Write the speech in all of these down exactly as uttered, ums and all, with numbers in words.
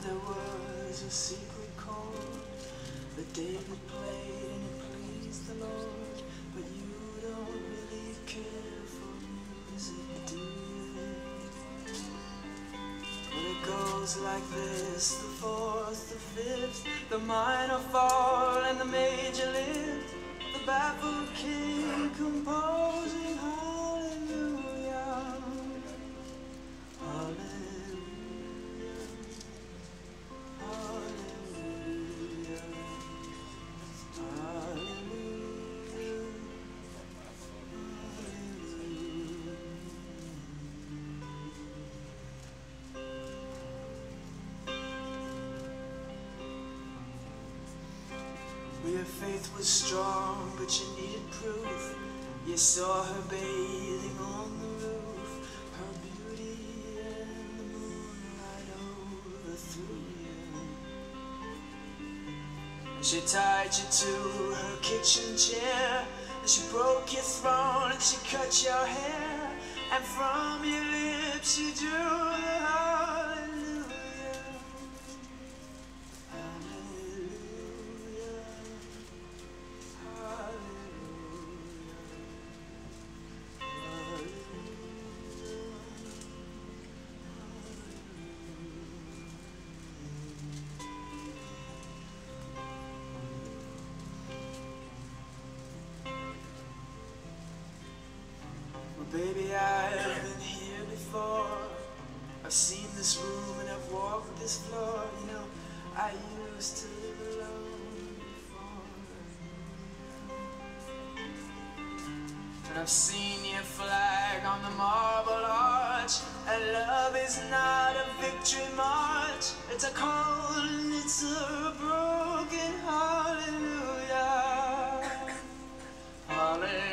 there was a secret chord that David played and it pleased the Lord. But you don't really care for music, do you? Well, it goes like this: the fourth, the fifth, the minor fall and the major lift, the baffled king composing hallelujah, hallelujah. Your faith was strong, but you needed proof. You saw her bathing on the roof, her beauty and the moonlight overthrew you. And she tied you to her kitchen chair, and she broke your throne, and she cut your hair, and from your lips she drew the hallelujah. Baby, I've been here before. I've seen this room and I've walked this floor. You know, I used to live alone before. And I've seen your flag on the marble arch. And love is not a victory march. It's a cold and it's a broken hallelujah. Hallelujah.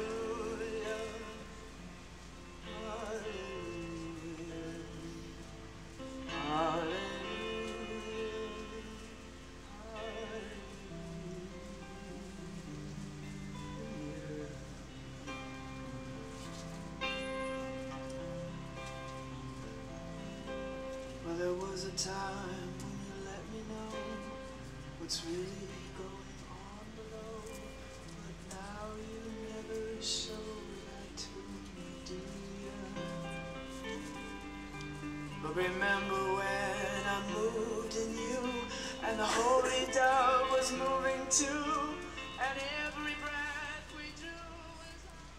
Well, there was a time when you let me know what's really going on below, but now you never show that to me, do you? But remember when I moved in you, and the holy dove was moving too, and every breath we drew was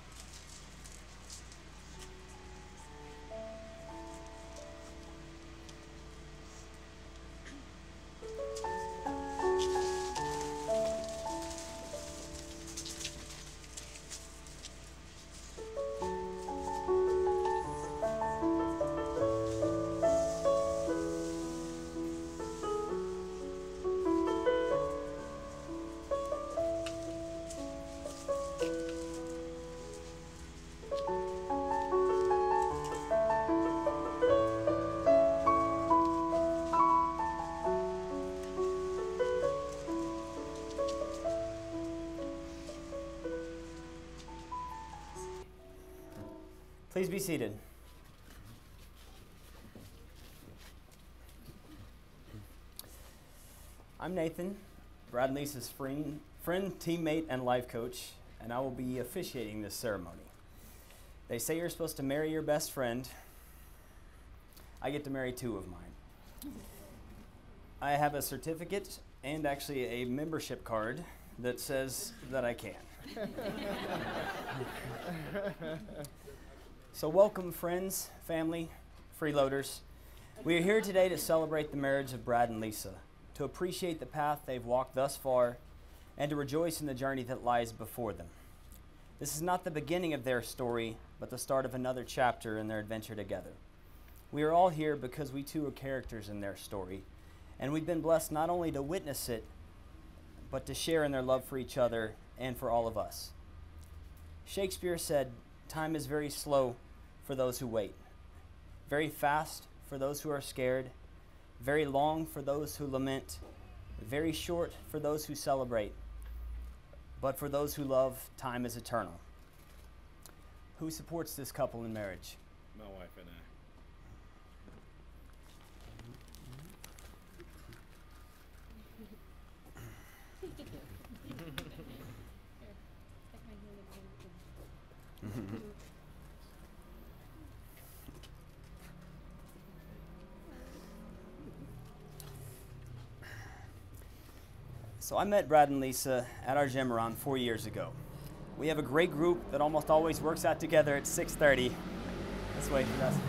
Please be seated. I'm Nathan, Brad and Lisa's friend, friend, teammate, and life coach, and I will be officiating this ceremony. They say you're supposed to marry your best friend. I get to marry two of mine. I have a certificate and actually a membership card that says that I can. So welcome, friends, family, freeloaders. We are here today to celebrate the marriage of Brad and Lisa, to appreciate the path they've walked thus far, and to rejoice in the journey that lies before them. This is not the beginning of their story, but the start of another chapter in their adventure together. We are all here because we too are characters in their story, and we've been blessed not only to witness it, but to share in their love for each other and for all of us. Shakespeare said, "Time is very slow for those who wait, very fast for those who are scared, very long for those who lament, very short for those who celebrate, but for those who love, time is eternal." Who supports this couple in marriage? My wife and I. So I met Brad and Lisa at our gym around four years ago. We have a great group that almost always works out together at six thirty. Let's wait for us.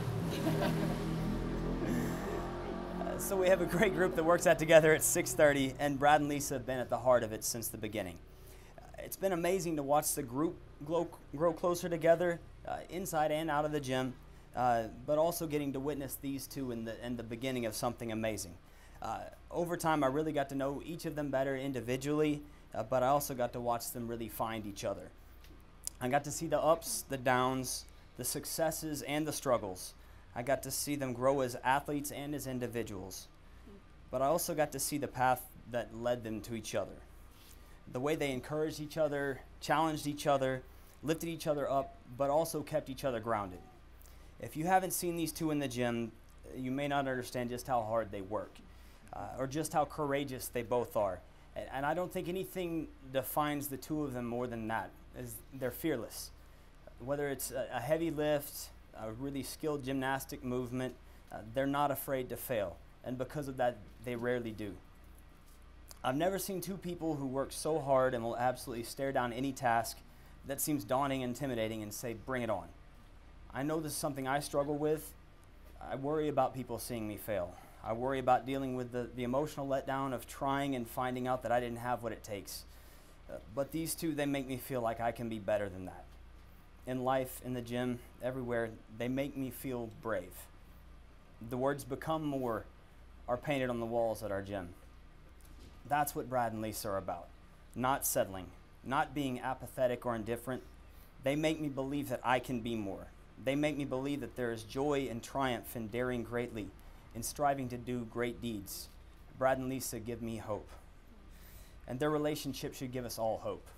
Uh, so we have a great group that works out together at six thirty, and Brad and Lisa have been at the heart of it since the beginning. Uh, it's been amazing to watch the group grow, grow closer together, uh, inside and out of the gym, uh, but also getting to witness these two in the, in the beginning of something amazing. Uh, over time, I really got to know each of them better individually, uh, but I also got to watch them really find each other. I got to see the ups, the downs, the successes, and the struggles. I got to see them grow as athletes and as individuals. But I also got to see the path that led them to each other. The way they encouraged each other, challenged each other, lifted each other up, but also kept each other grounded. If you haven't seen these two in the gym, you may not understand just how hard they work. Uh, or just how courageous they both are. And, and I don't think anything defines the two of them more than that, is they're fearless. Whether it's a, a heavy lift, a really skilled gymnastic movement, uh, they're not afraid to fail. And because of that, they rarely do. I've never seen two people who work so hard and will absolutely stare down any task that seems daunting and intimidating and say, bring it on. I know this is something I struggle with. I worry about people seeing me fail. I worry about dealing with the, the emotional letdown of trying and finding out that I didn't have what it takes. Uh, but these two, they make me feel like I can be better than that. In life, in the gym, everywhere, they make me feel brave. The words "become more" are painted on the walls at our gym. That's what Brad and Lisa are about. Not settling, not being apathetic or indifferent. They make me believe that I can be more. They make me believe that there is joy and triumph in daring greatly, in striving to do great deeds. Brad and Lisa give me hope. And their relationship should give us all hope.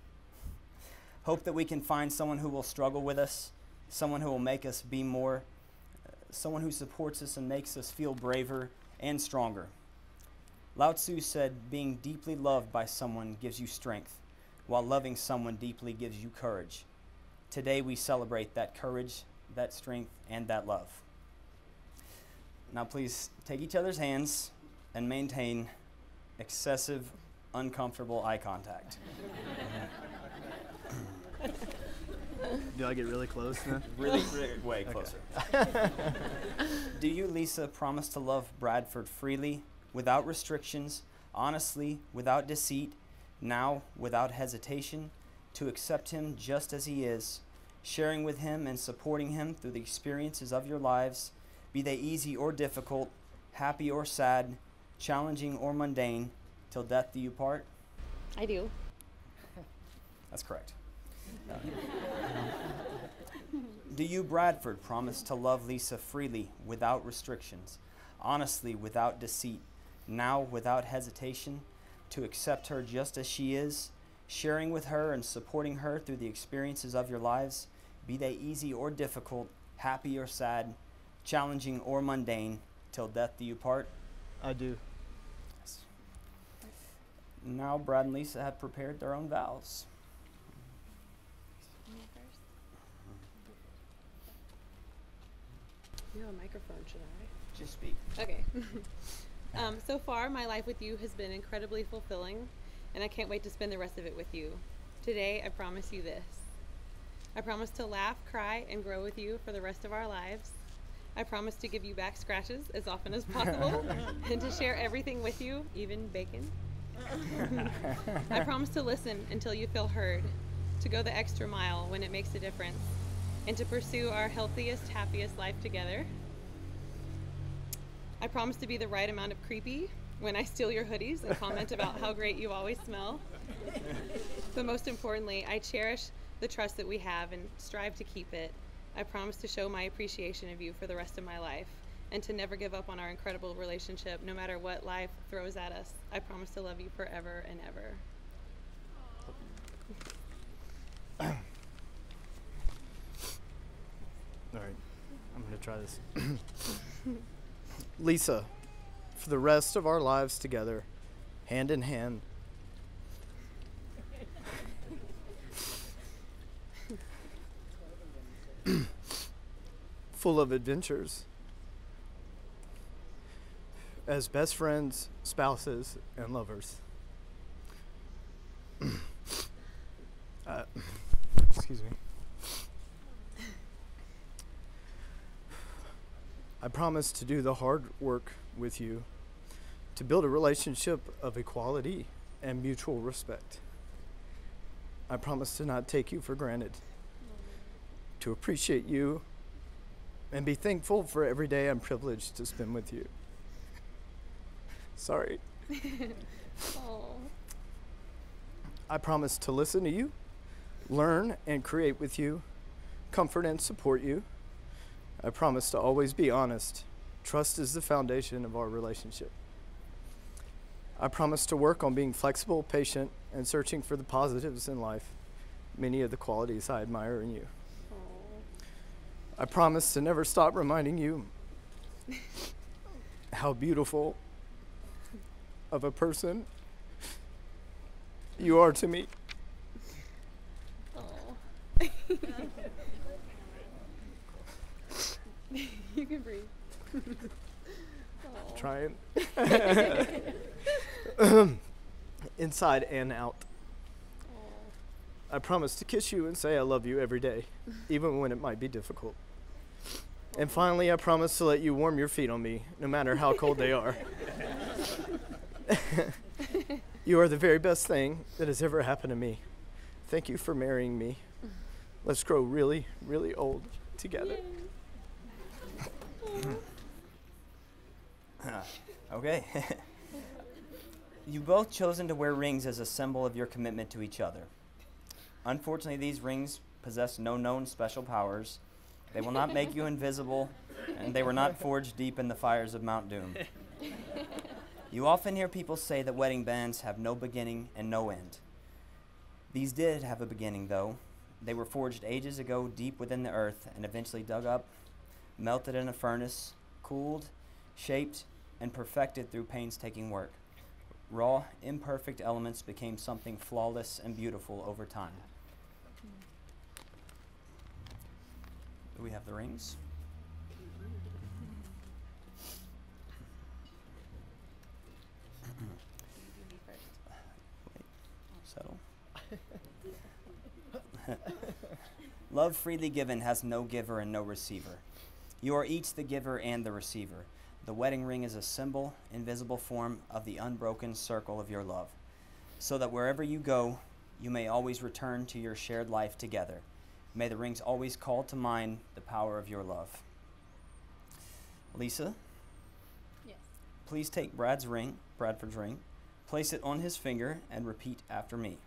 Hope that we can find someone who will struggle with us, someone who will make us be more, uh, someone who supports us and makes us feel braver and stronger. Lao Tzu said, being deeply loved by someone gives you strength, while loving someone deeply gives you courage. Today we celebrate that courage, that strength, and that love. Now please take each other's hands and maintain excessive, uncomfortable eye contact. Do I get really close then? Really, really way closer. Do you, Lisa, promise to love Bradford freely, without restrictions, honestly, without deceit, now without hesitation, to accept him just as he is, sharing with him and supporting him through the experiences of your lives, be they easy or difficult, happy or sad, challenging or mundane, till death do you part? I do. That's correct. Uh, do you, Bradford, promise to love Lisa freely, without restrictions, honestly, without deceit, now without hesitation, to accept her just as she is, sharing with her and supporting her through the experiences of your lives, be they easy or difficult, happy or sad, challenging or mundane, till death do you part? I do. Yes. Now Brad and Lisa have prepared their own vows. You have a microphone, should I? Just speak. Okay. um, so far, my life with you has been incredibly fulfilling, and I can't wait to spend the rest of it with you. Today, I promise you this. I promise to laugh, cry, and grow with you for the rest of our lives. I promise to give you back scratches as often as possible and to share everything with you, even bacon. I promise to listen until you feel heard, to go the extra mile when it makes a difference, and to pursue our healthiest, happiest life together. I promise to be the right amount of creepy when I steal your hoodies and comment about how great you always smell. But most importantly, I cherish the trust that we have and strive to keep it. I promise to show my appreciation of you for the rest of my life and to never give up on our incredible relationship no matter what life throws at us. I promise to love you forever and ever. All right, I'm going to try this. Lisa, for the rest of our lives together, hand in hand, full of adventures, as best friends, spouses, and lovers. Uh, excuse me. I promise to do the hard work with you, to build a relationship of equality and mutual respect. I promise to not take you for granted, to appreciate you, and be thankful for every day I'm privileged to spend with you. Sorry. Oh. I promise to listen to you, learn and create with you, comfort and support you. I promise to always be honest. Trust is the foundation of our relationship. I promise to work on being flexible, patient, and searching for the positives in life, many of the qualities I admire in you. Oh. I promise to never stop reminding you how beautiful of a person you are to me. Oh. You can breathe. Oh. Trying. Inside and out. Oh. I promise to kiss you and say I love you every day, even when it might be difficult. And finally, I promise to let you warm your feet on me, no matter how cold they are. You are the very best thing that has ever happened to me. Thank you for marrying me. Let's grow really, really old together. Okay. You've both chosen to wear rings as a symbol of your commitment to each other. Unfortunately, these rings possess no known special powers. They will not make you invisible, and they were not forged deep in the fires of Mount Doom. You often hear people say that wedding bands have no beginning and no end. These did have a beginning, though. They were forged ages ago deep within the earth and eventually dug up, melted in a furnace, cooled, shaped, and perfected through painstaking work. Raw, imperfect elements became something flawless and beautiful over time. Do we have the rings? Settle. Love freely given has no giver and no receiver. You are each the giver and the receiver. The wedding ring is a symbol, invisible form of the unbroken circle of your love, so that wherever you go, you may always return to your shared life together. May the rings always call to mind the power of your love. Lisa? Yes. Please take Brad's ring, Bradford's ring, place it on his finger, and repeat after me.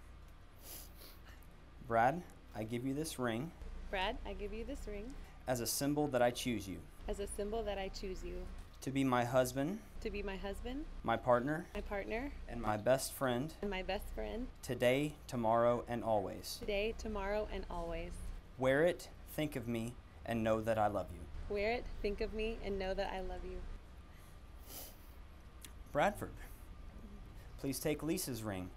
Brad, I give you this ring Brad, I give you this ring as a symbol that I choose you as a symbol that I choose you to be my husband, to be my husband, my partner, my partner, and my best friend and my best friend, today, tomorrow, and always. today, tomorrow, and always. Wear it, think of me, and know that I love you. Wear it, think of me, and know that I love you. Bradford, please take Lisa's ring.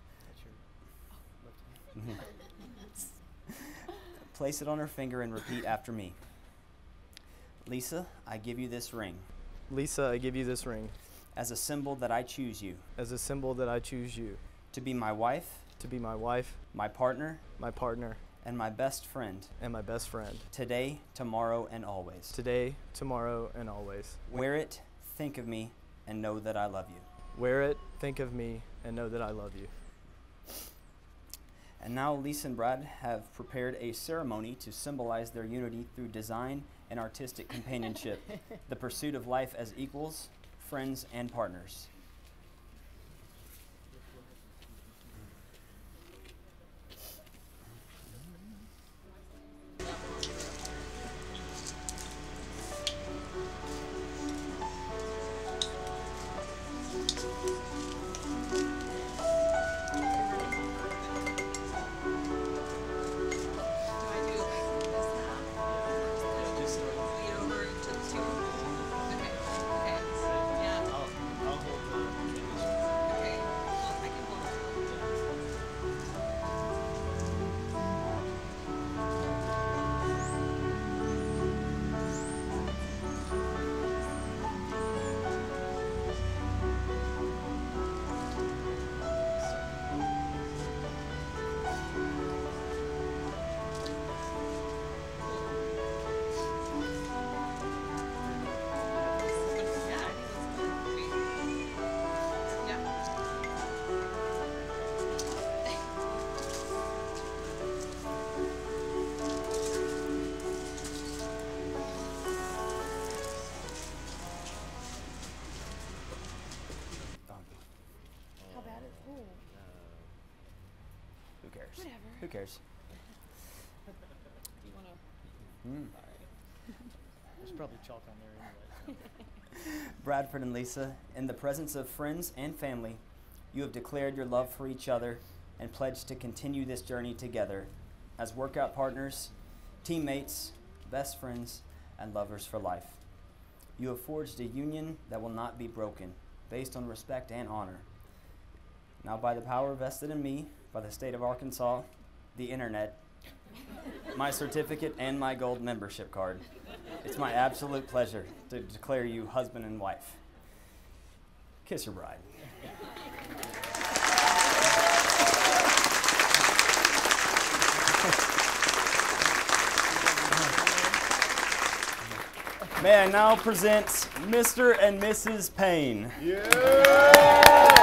Mhm. Place it on her finger and repeat after me. Lisa, I give you this ring Lisa, I give you this ring as a symbol that I choose you as a symbol that I choose you to be my wife, to be my wife, my partner, my partner, and my best friend and my best friend today, tomorrow, and always. today, tomorrow, and always. Wear it, think of me, and know that I love you. Wear it, think of me, and know that I love you. And now Lisa and Brad have prepared a ceremony to symbolize their unity through design and artistic companionship, the pursuit of life as equals, friends, and partners. Okay. Okay. Yeah. I'll, I'll hold chairs. Do you want to? Mm. There's probably chalk on there anyway. Bradford and Lisa, in the presence of friends and family, you have declared your love for each other and pledged to continue this journey together as workout partners, teammates, best friends, and lovers for life. You have forged a union that will not be broken, based on respect and honor. Now, by the power vested in me by the state of Arkansas, the internet, my certificate, and my gold membership card, it's my absolute pleasure to declare you husband and wife. Kiss your bride. May I now present Mister and Missus Payne. Yeah!